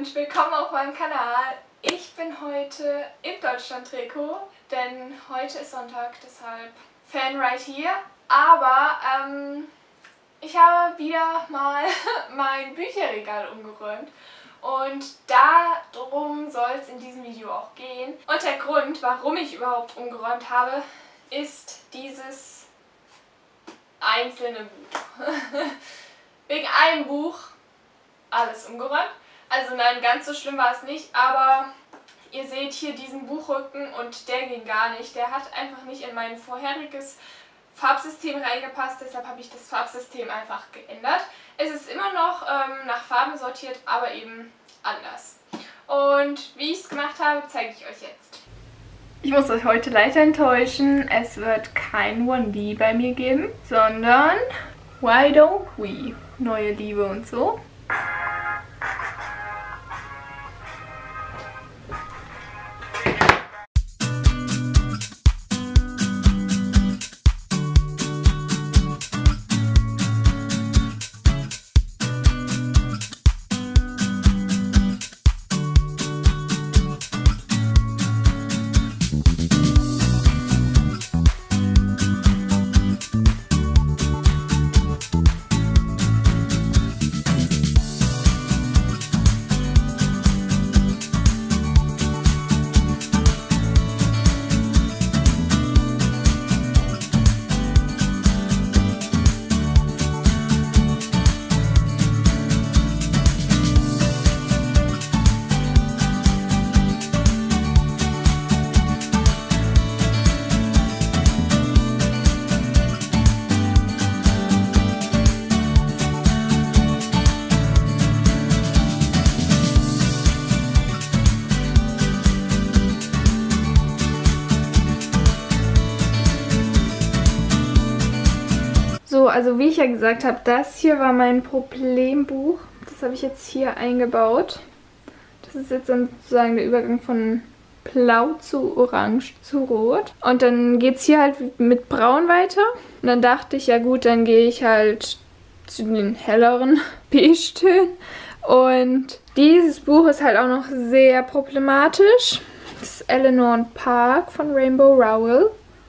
und willkommen auf meinem Kanal. Ich bin heute im Deutschland-Trikot, denn heute ist Sonntag, deshalb Fanride hier. Aber ich habe wieder mal mein Bücherregal umgeräumt und darum soll es in diesem Video auch gehen. Und der Grund, warum ich überhaupt umgeräumt habe, ist dieses einzelne Buch. Wegen einem Buch alles umgeräumt. Also nein, ganz so schlimm war es nicht, aber ihr seht hier diesen Buchrücken und der ging gar nicht. Der hat einfach nicht in mein vorheriges Farbsystem reingepasst, deshalb habe ich das Farbsystem einfach geändert. Es ist immer noch nach Farben sortiert, aber eben anders. Und wie ich es gemacht habe, zeige ich euch jetzt. Ich muss euch heute leider enttäuschen, es wird kein 1B bei mir geben, sondern Why Don't We? Neue Liebe und so. So, also wie ich ja gesagt habe, das hier war mein Problembuch. Das habe ich jetzt hier eingebaut. Das ist jetzt dann sozusagen der Übergang von Blau zu Orange zu Rot. Und dann geht es hier halt mit Braun weiter. Und dann dachte ich, ja gut, dann gehe ich halt zu den helleren Beige-Tönen. Und dieses Buch ist halt auch noch sehr problematisch. Das ist Eleanor und Park von Rainbow Rowell.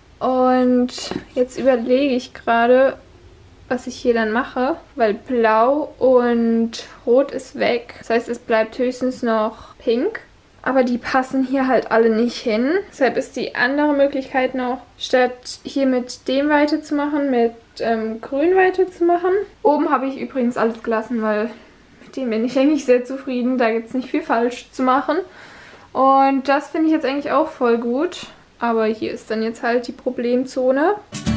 Und jetzt überlege ich gerade, was ich hier dann mache, weil Blau und Rot ist weg. Das heißt, es bleibt höchstens noch Pink. Aber die passen hier halt alle nicht hin. Deshalb ist die andere Möglichkeit noch, statt hier mit dem weiterzumachen, mit Grün weiterzumachen. Oben habe ich übrigens alles gelassen, weil mit dem bin ich eigentlich sehr zufrieden. Da gibt es nicht viel falsch zu machen. Und das finde ich jetzt eigentlich auch voll gut. Aber hier ist dann jetzt halt die Problemzone.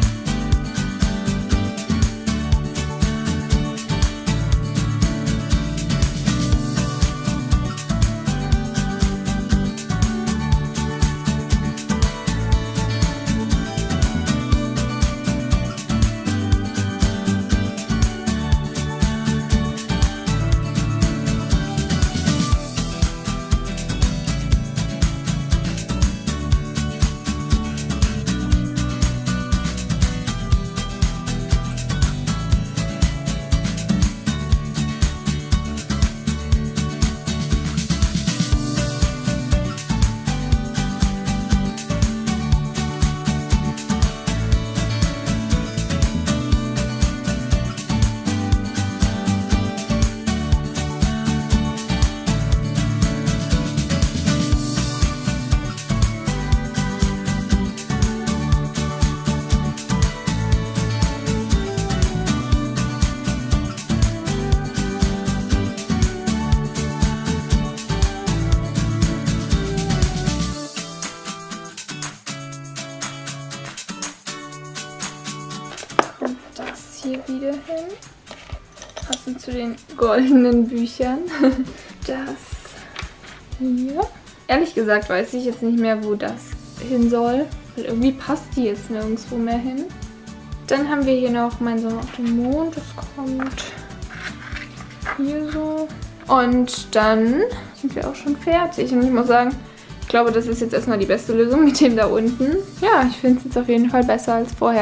Hier wieder hin. Passend zu den goldenen Büchern. Das hier. Ehrlich gesagt weiß ich jetzt nicht mehr, wo das hin soll. Weil irgendwie passt die jetzt nirgendwo mehr hin. Dann haben wir hier noch Mein Sommer auf dem Mond. Das kommt hier so. Und dann sind wir auch schon fertig. Und ich muss sagen, ich glaube, das ist jetzt erstmal die beste Lösung mit dem da unten. Ja, ich finde es jetzt auf jeden Fall besser als vorher.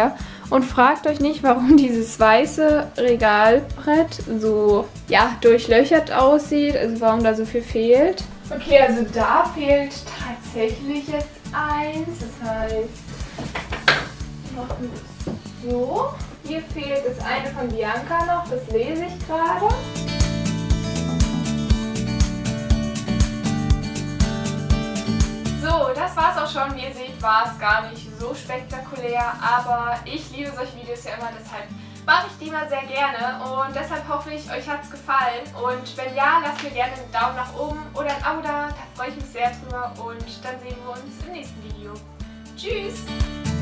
Und fragt euch nicht, warum dieses weiße Regalbrett so, ja, durchlöchert aussieht, also warum da so viel fehlt. Okay, also da fehlt tatsächlich jetzt eins, das heißt, wir machen das so. Hier fehlt das eine von Bianca noch, das lese ich gerade. So, das war's auch schon. Wie ihr seht, war es gar nicht so spektakulär, aber ich liebe solche Videos ja immer, deshalb mache ich die mal sehr gerne und deshalb hoffe ich, euch hat es gefallen und wenn ja, lasst mir gerne einen Daumen nach oben oder ein Abo da freue ich mich sehr drüber und dann sehen wir uns im nächsten Video. Tschüss!